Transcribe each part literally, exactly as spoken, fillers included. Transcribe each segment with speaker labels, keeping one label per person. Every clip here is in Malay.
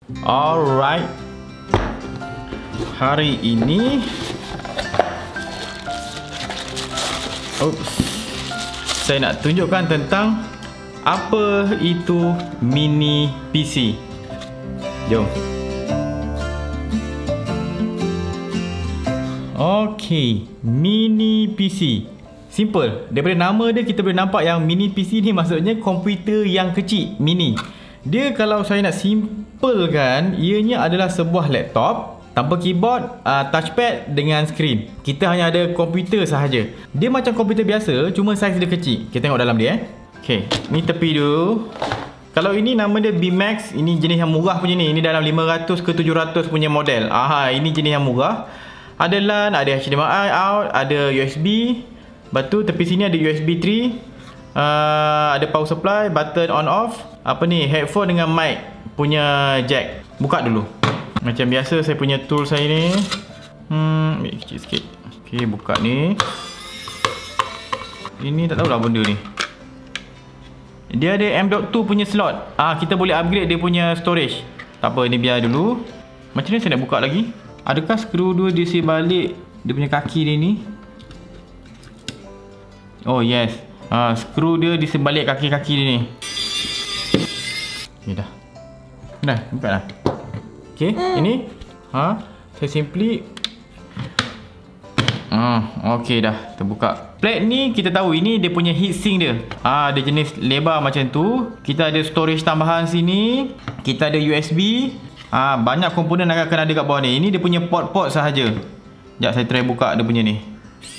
Speaker 1: Alright. Hari ini Oops. Saya nak tunjukkan tentang apa itu mini P C. Jom. Okey, mini P C. Simple. Daripada nama dia kita boleh nampak yang mini P C ni maksudnya komputer yang kecil, mini. Dia kalau saya nak simplekan, ianya adalah sebuah laptop tanpa keyboard, uh, touchpad dengan skrin. Kita hanya ada komputer sahaja. Dia macam komputer biasa, cuma saiz dia kecil. Kita tengok dalam dia eh. Okey, ni tepi dulu. Kalau ini nama dia B Max, ini jenis yang murah punya ni. Ini dalam lima ratus ke tujuh ratus punya model. Aha, ini jenis yang murah. Ada LAN, ada H D M I out, ada U S B. Lepas tu tepi sini ada U S B three. Uh, ada power supply, button on off. Apa ni, headphone dengan mic punya jack. Buka dulu. Macam biasa saya punya tool saya ni. Hmm, kecil sikit. Okey, buka ni. Ini tak tahulah benda ni. Dia ada M dot two punya slot. Ah, kita boleh upgrade dia punya storage. Tak apa, ni biar dulu. Macam ni saya nak buka lagi. Adakah skru dua diisi balik dia punya kaki dia ni? Oh yes. Ah, skru dia diisi balik kaki-kaki dia ni. Okey dah. Dah, buka dah. Okey, ini. Ha, saya simply Ah, okey dah, terbuka. Plate ni kita tahu ini dia punya heatsink dia. Ah, dia jenis lebar macam tu. Kita ada storage tambahan sini. Kita ada U S B. Ah, banyak komponen akan ada kat bawah ni. Ini dia punya port-port sahaja. Sekejap saya try buka dia punya ni.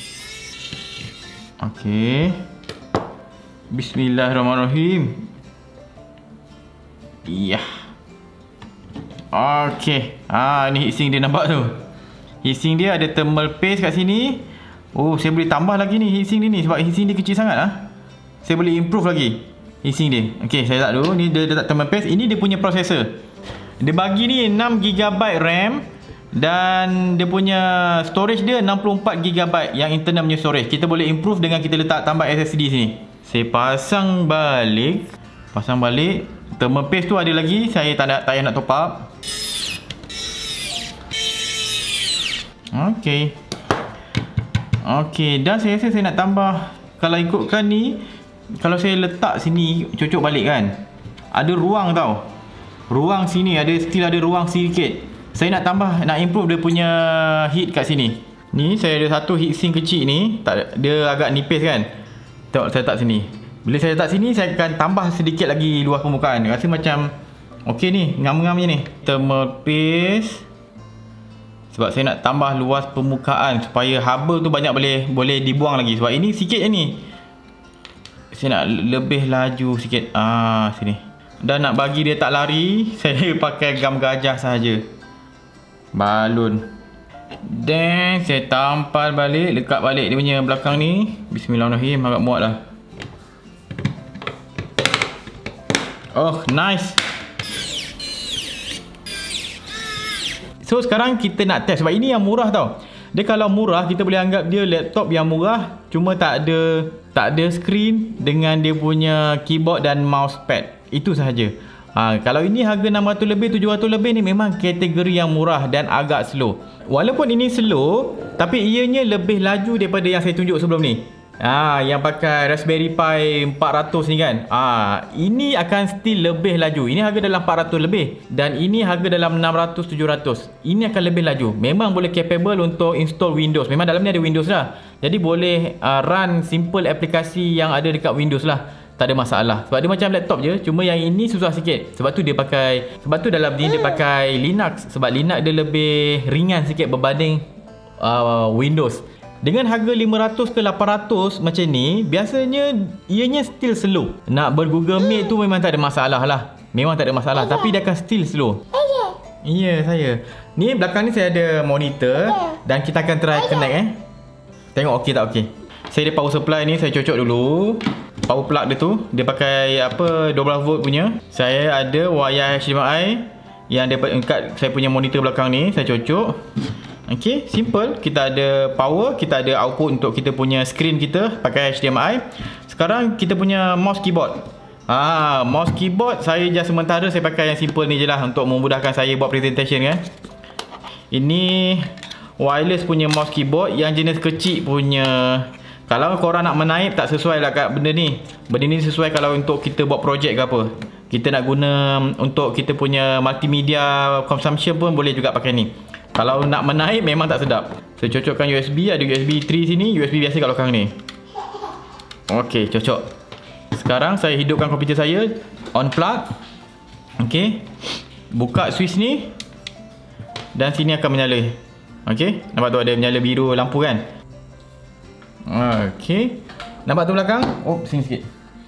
Speaker 1: Okey. Bismillahirrahmanirrahim. Iya. Okey. Ah, ni heatsink dia nampak tu. Heatsink dia ada thermal paste kat sini. Oh, saya boleh tambah lagi ni heatsink dia ni sebab heatsink dia kecil sangat ah. Saya boleh improve lagi heatsink dia. Okey, saya letak dulu. Ni dia letak thermal paste. Ini dia punya processor. Dia bagi ni enam gigabyte RAM dan dia punya storage dia enam puluh empat gigabyte yang internal punya storage. Kita boleh improve dengan kita letak tambah S S D sini. Saya pasang balik. Pasang balik. Thermal paste tu ada lagi. Saya tak nak, tak payah nak top up. Okey. Okey, dan saya rasa saya nak tambah. Kalau ikutkan ni, kalau saya letak sini, cocok balik kan, ada ruang tau. Ruang sini, ada still ada ruang sedikit. Saya nak tambah, nak improve dia punya heat kat sini. Ni saya ada satu heatsink kecil ni, tak, dia agak nipis kan. Tengok saya letak sini. Bila saya letak sini, saya akan tambah sedikit lagi luas permukaan. Rasa macam okey ni, ngam-ngam je ni. Thermal paste. Sebab saya nak tambah luas permukaan supaya haba tu banyak boleh boleh dibuang lagi. Sebab ini sikit je ni. Saya nak lebih laju sikit. Ah, sini. Dan nak bagi dia tak lari, saya pakai gam gajah sahaja. Balun. Dan saya tampal balik, lekat balik dia punya belakang ni. Bismillahirrahmanirrahim, agak muat lah. Oh, nice. So sekarang kita nak test sebab ini yang murah tau. Dia kalau murah kita boleh anggap dia laptop yang murah, cuma tak ada tak ada skrin dengan dia punya keyboard dan mousepad. Itu sahaja. Ha, kalau ini harga enam ratus lebih, tujuh ratus lebih ni memang kategori yang murah dan agak slow. Walaupun ini slow, tapi ianya lebih laju daripada yang saya tunjuk sebelum ni. Ah, yang pakai Raspberry Pi empat ratus ni kan. Ah, ini akan still lebih laju. Ini harga dalam empat ratus lebih dan ini harga dalam enam ratus tujuh ratus. Ini akan lebih laju. Memang boleh capable untuk install Windows. Memang dalam ni ada Windows lah. Jadi boleh uh, run simple aplikasi yang ada dekat Windows lah. Tak ada masalah. Sebab dia macam laptop je. Cuma yang ini susah sikit. Sebab tu dia pakai sebab tu dalam ni dia pakai Linux. Sebab Linux dia lebih ringan sikit berbanding uh, Windows. Dengan harga lima ratus ke lapan ratus macam ni, biasanya ianya still slow. Nak ber-Google Meet tu memang tak ada masalah lah. Memang tak ada masalah. Ayah. Tapi dia akan still slow. Ayah. Ya, saya. Ni belakang ni saya ada monitor. Ayah. Dan kita akan try Ayah. connect eh. Tengok okey tak okey. Saya ada power supply ni, saya cocok dulu. Power plug dia tu, dia pakai apa dua belas volt punya. Saya ada wayar H D M I yang dia dekat saya punya monitor belakang ni, saya cocok. Okey, simple. Kita ada power, kita ada output untuk kita punya screen kita pakai H D M I. Sekarang kita punya mouse keyboard. Ah, mouse keyboard saya just sementara saya pakai yang simple ni je lah untuk memudahkan saya buat presentation kan. Ini wireless punya mouse keyboard yang jenis kecil punya. Kalau korang nak menaip tak sesuai lah kat benda ni. Benda ni sesuai kalau untuk kita buat projek ke apa. Kita nak guna untuk kita punya multimedia consumption pun boleh juga pakai ni. Kalau nak menaip memang tak sedap. Saya cocokkan U S B, ada U S B three sini, U S B biasa kat belakang ni. Okey, cocok. Sekarang saya hidupkan komputer saya, on plug. Okey. Buka switch ni dan sini akan menyala. Okey, nampak tu ada menyala biru lampu kan? Okey. Nampak tu belakang? Oh, sini sikit.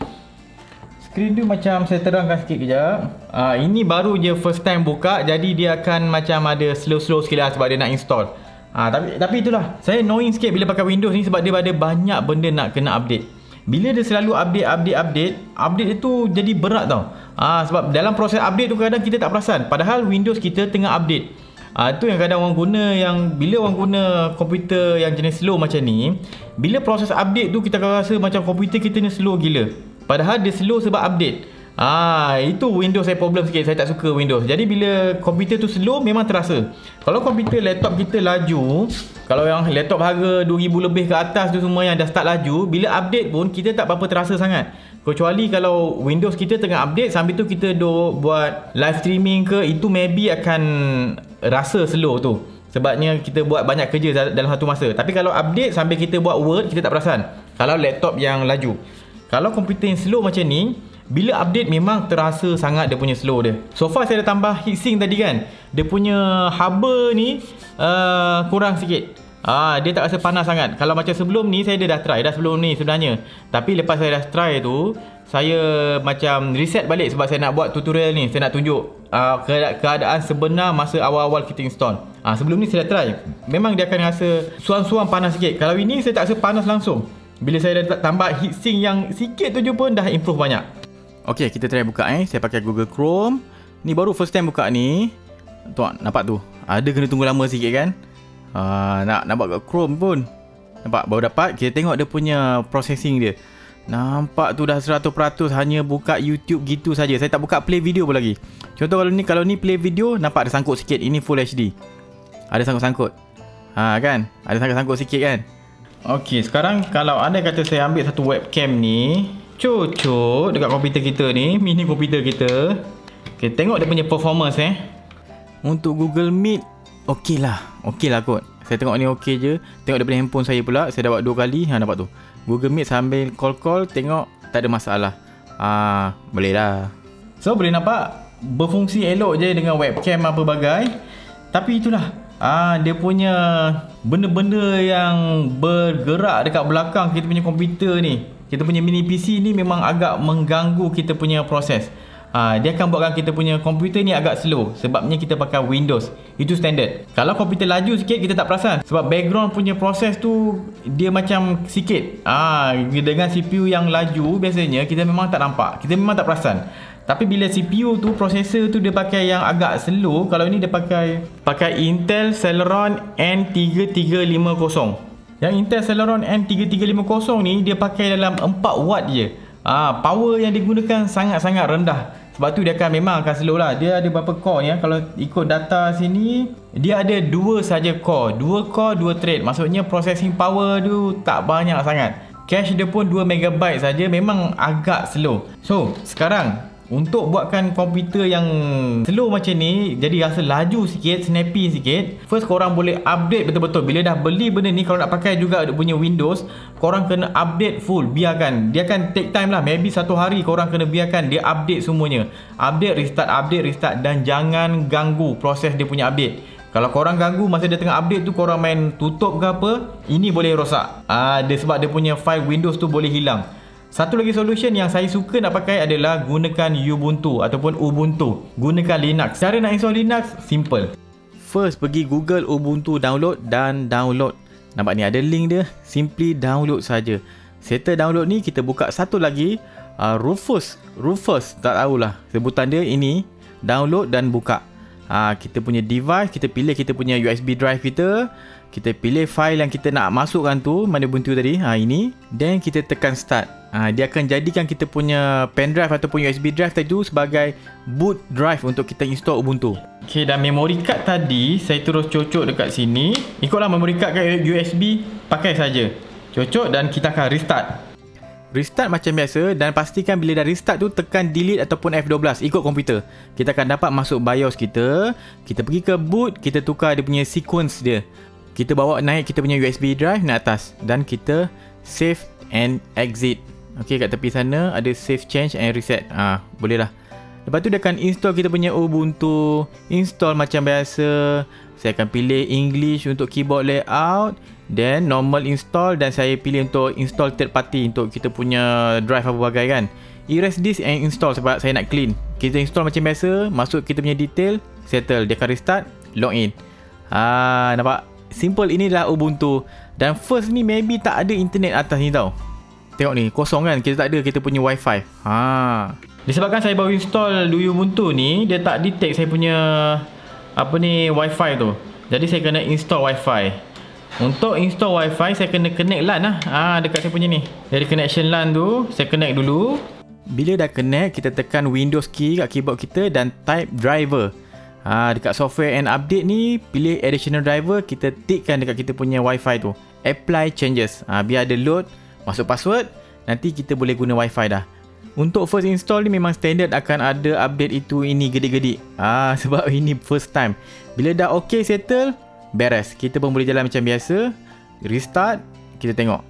Speaker 1: Skrin tu macam saya terangkan sikit kejap. Ah, ini baru je first time buka, jadi dia akan macam ada slow-slow sikit lah sebab dia nak install. Ah, tapi tapi itulah, saya annoying sikit bila pakai Windows ni sebab dia ada banyak benda nak kena update. Bila dia selalu update, update, update, update itu jadi berat tau. Ah, sebab dalam proses update tu kadang kita tak perasan. Padahal Windows kita tengah update. Ah, tu yang kadang orang guna, yang bila orang guna komputer yang jenis slow macam ni, bila proses update tu kita akan rasa macam komputer kita ni slow gila. Padahal dia slow sebab update. Ah, itu Windows saya problem sikit. Saya tak suka Windows. Jadi bila komputer tu slow memang terasa. Kalau komputer laptop kita laju, kalau yang laptop harga dua ribu lebih ke atas tu semua yang dah start laju, bila update pun kita tak apa-apa terasa sangat. Kecuali kalau Windows kita tengah update sambil tu kita do buat live streaming ke, itu maybe akan rasa slow tu. Sebabnya kita buat banyak kerja dalam satu masa. Tapi kalau update sambil kita buat Word, kita tak perasan. Kalau laptop yang laju. Kalau komputer yang slow macam ni, bila update memang terasa sangat dia punya slow dia. So far saya dah tambah heatsink tadi kan. Dia punya haba ni uh, kurang sikit. Ah, dia tak rasa panas sangat. Kalau macam sebelum ni saya dah try dah sebelum ni sebenarnya. Tapi lepas saya dah try tu, saya macam reset balik sebab saya nak buat tutorial ni. Saya nak tunjuk uh, keadaan sebenar masa awal-awal kita install. Ah, sebelum ni saya dah try. Memang dia akan rasa suam-suam panas sikit. Kalau ini saya tak rasa panas langsung. Bila saya dah tambah heatsink yang sikit tu je pun dah improve banyak. Okey, kita try buka eh. Saya pakai Google Chrome. Ni baru first time buka ni. Tuan, nampak tu. Ada kena tunggu lama sikit kan? Uh, nak nak buat kat Chrome pun. Nampak baru dapat. Kita tengok dia punya processing dia. Nampak tu dah seratus peratus hanya buka YouTube gitu saja. Saya tak buka play video pun lagi. Contoh kalau ni kalau ni play video, nampak ada sangkut sikit. Ini full H D. Ada sangkut-sangkut. Ha kan? Ada sangkut-sangkut sikit kan? Okey, sekarang kalau anda kata saya ambil satu webcam ni, cocok dekat komputer kita ni, mini komputer kita. Okay, tengok dia punya performance eh. Untuk Google Meet, okey lah. Okey lah kot. Saya tengok ni okey je. Tengok daripada handphone saya pula, saya dah buat dua kali. Ha, nampak tu. Google Meet sambil call-call, tengok tak ada masalah. Ah, boleh lah. So, boleh nampak berfungsi elok je dengan webcam apa bagai. Tapi itulah. Ah, dia punya benda-benda yang bergerak dekat belakang kita punya komputer ni. Kita punya mini P C ni memang agak mengganggu kita punya proses. Ha, dia akan buatkan kita punya komputer ni agak slow. Sebabnya kita pakai Windows. Itu standard. Kalau komputer laju sikit kita tak perasan. Sebab background punya proses tu dia macam sikit. Ha, dengan C P U yang laju biasanya kita memang tak nampak. Kita memang tak perasan. Tapi bila C P U tu, processor tu dia pakai yang agak slow. Kalau ni dia pakai pakai Intel Celeron N tiga tiga lima kosong. Yang Intel Celeron N tiga tiga lima kosong ni dia pakai dalam empat watt je. Ah, power yang digunakan sangat-sangat rendah. Sebab tu dia akan memang akan slow lah. Dia ada berapa core ni ya? Kalau ikut data sini, dia ada dua saja core. Dua core, dua thread. Maksudnya processing power tu tak banyak sangat. Cache dia pun dua megabyte saja, memang agak slow. So, sekarang untuk buatkan komputer yang slow macam ni, jadi rasa laju sikit, snappy sikit, first korang boleh update betul-betul. Bila dah beli benda ni, kalau nak pakai juga dia punya Windows, korang kena update full. Biarkan, dia akan take time lah. Maybe satu hari korang kena biarkan dia update semuanya. Update, restart, update, restart. Dan jangan ganggu proses dia punya update. Kalau korang ganggu masa dia tengah update tu, korang main tutup ke apa, ini boleh rosak. Ah, dia sebab dia punya file Windows tu boleh hilang. Satu lagi solution yang saya suka nak pakai adalah gunakan Ubuntu ataupun Ubuntu. Gunakan Linux. Cara nak install Linux simple. First pergi Google Ubuntu download dan download. Nampak ni ada link dia. Simply download saja. Settle download ni, kita buka satu lagi uh, Rufus. Rufus tak tahulah sebutan dia ini. Download dan buka. ha, kita punya device, kita pilih kita punya U S B drive kita, kita pilih file yang kita nak masukkan tu, mana Ubuntu tadi, ha, ini, then kita tekan start. Ha, dia akan jadikan kita punya pen drive ataupun U S B drive tadi tu sebagai boot drive untuk kita install Ubuntu. Ok, dan memory card tadi saya terus cocok dekat sini. Ikutlah memory card kat U S B, pakai saja. Cocok dan kita akan restart. Restart macam biasa, dan pastikan bila dah restart tu tekan delete ataupun F twelve ikut komputer. Kita akan dapat masuk BIOS kita. Kita pergi ke boot, kita tukar dia punya sequence dia. Kita bawa naik kita punya U S B drive naik atas dan kita save and exit. Ok, kat tepi sana ada save change and reset. Ah, ha, boleh lah. Lepas tu dia akan install kita punya Ubuntu. Install macam biasa. Saya akan pilih English untuk keyboard layout, then normal install, dan saya pilih untuk install third party untuk kita punya drive apa bagai kan. Erase disk and install sebab saya nak clean. Kita install macam biasa, masuk kita punya detail, settle, dia akan restart, login. Ah, nampak? Simple, inilah Ubuntu. Dan first ni maybe tak ada internet atas ni tau. Tengok ni, kosong kan, kita tak ada kita punya wifi. Ha. Disebabkan saya baru install Ubuntu ni, dia tak detect saya punya apa ni wifi tu. Jadi saya kena install wifi. Untuk install wifi saya kena connect LAN lah. Ah, dekat saya punya ni. Dari connection LAN tu saya connect dulu. Bila dah connect, kita tekan Windows key kat keyboard kita dan type driver. Ah, dekat software and update ni pilih additional driver, kita tikkan dekat kita punya wifi tu. Apply changes. Ah, biar ada load, masuk password, nanti kita boleh guna wifi dah. Untuk first install ni memang standard akan ada update itu ini gedik-gedik. Ah, sebab ini first time. Bila dah ok settle, beres. Kita pun boleh jalan macam biasa. Restart, kita tengok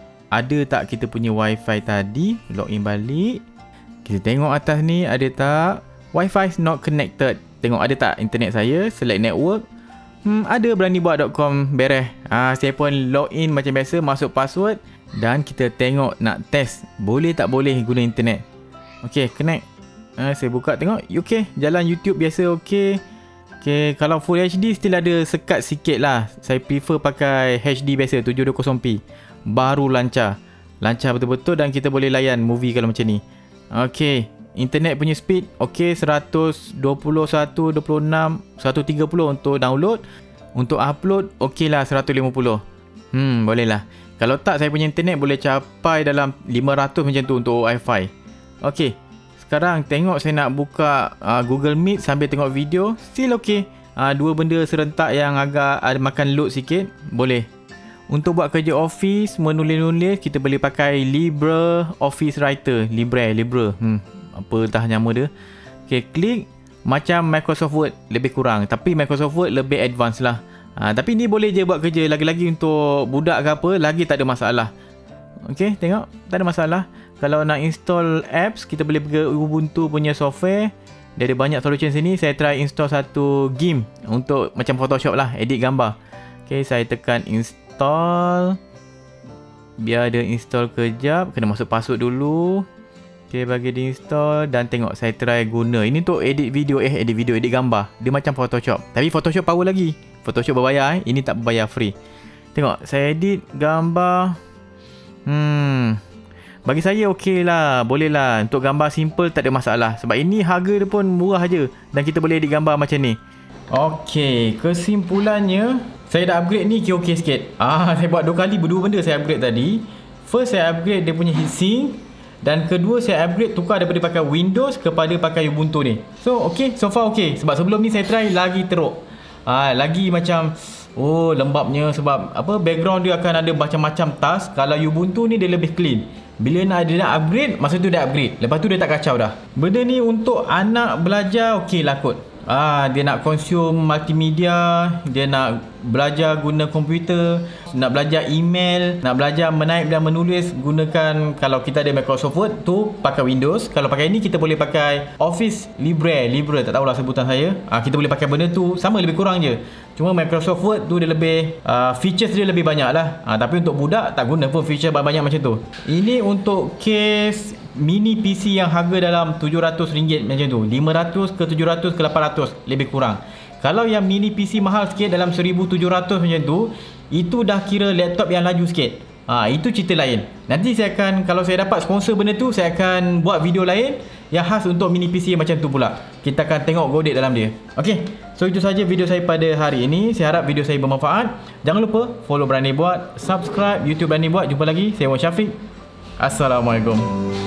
Speaker 1: ada tak kita punya wifi tadi. Login balik. Kita tengok atas ni ada tak wifi not connected. Tengok ada tak internet saya. Select network. Hmm, ada berani buat dot com, beres. Ah, saya pun login macam biasa, masuk password. Dan kita tengok nak test boleh tak boleh guna internet. Ok, connect. uh, Saya buka tengok, ok, jalan YouTube biasa, ok. Ok, kalau full H D still ada sekat sikit lah. Saya prefer pakai H D biasa, tujuh dua puluh p. Baru lancar. Lancar betul-betul dan kita boleh layan movie kalau macam ni. Ok, internet punya speed ok, seratus dua puluh, seratus dua puluh enam, seratus tiga puluh untuk download. Untuk upload ok lah, seratus lima puluh. Hmm, boleh lah. Kalau tak, saya punya internet boleh capai dalam lima ratus macam tu untuk Wi-Fi. Ok, sekarang tengok saya nak buka uh, Google Meet sambil tengok video. Still ok. uh, Dua benda serentak yang agak ada makan load sikit. Boleh. Untuk buat kerja office, menulis-nulis, kita boleh pakai LibreOffice Writer. Libre, Libre hmm, apa entah nama dia. Ok, klik. Macam Microsoft Word, lebih kurang. Tapi Microsoft Word lebih advance lah. Ha, tapi ni boleh je buat kerja. Lagi-lagi untuk budak ke apa, lagi tak ada masalah. Ok, tengok, tak ada masalah. Kalau nak install apps, kita boleh pergi Ubuntu punya software. Dia ada banyak solution sini. Saya try install satu game untuk macam Photoshop lah, edit gambar. Ok, saya tekan install. Biar dia install kejap, kena masuk password dulu. Ok, bagi di install dan tengok saya try guna. Ini untuk edit video, eh edit video, edit gambar. Dia macam Photoshop, tapi Photoshop power lagi. Photoshop berbayar, eh. Ini tak berbayar, free. Tengok, saya edit gambar. Hmm, bagi saya okey lah, boleh lah. Untuk gambar simple tak ada masalah. Sebab ini harga dia pun murah je. Dan kita boleh edit gambar macam ni. Okey, kesimpulannya saya dah upgrade ni okey sikit. Ah, saya buat dua kali, berdua benda saya upgrade tadi. First, saya upgrade dia punya heatsink. Dan kedua, saya upgrade tukar daripada pakai Windows kepada pakai Ubuntu ni. So, okey, so far okey. Sebab sebelum ni saya try lagi teruk. Ah, lagi macam oh lembabnya sebab apa background dia akan ada macam-macam task. Kalau Ubuntu ni dia lebih clean. Bila nak dia nak upgrade, masa tu dia upgrade. Lepas tu dia tak kacau dah. Benda ni untuk anak belajar okey lah kot. Ah, dia nak consume multimedia, dia nak belajar guna komputer, nak belajar email, nak belajar menaip dan menulis, gunakan kalau kita ada Microsoft Word tu pakai Windows. Kalau pakai ini kita boleh pakai Office Libre, Libre tak tahulah sebutan saya. Ah, kita boleh pakai benda tu, sama lebih kurang je. Cuma Microsoft Word tu dia lebih uh, features dia lebih banyak lah. Ah, tapi untuk budak tak guna pun feature banyak macam tu. Ini untuk case mini P C yang harga dalam tujuh ratus ringgit macam tu, lima ratus ke tujuh ratus ke lapan ratus lebih kurang. Kalau yang mini P C mahal sikit dalam seribu tujuh ratus macam tu, itu dah kira laptop yang laju sikit. Ha, itu cerita lain. Nanti saya akan, kalau saya dapat sponsor benda tu, saya akan buat video lain yang khas untuk mini P C macam tu pula. Kita akan tengok godek dalam dia. Okey, so itu saja video saya pada hari ini. Saya harap video saya bermanfaat. Jangan lupa follow Berani Buat, subscribe YouTube Berani Buat. Jumpa lagi. Saya Wan Syafiq. Assalamualaikum.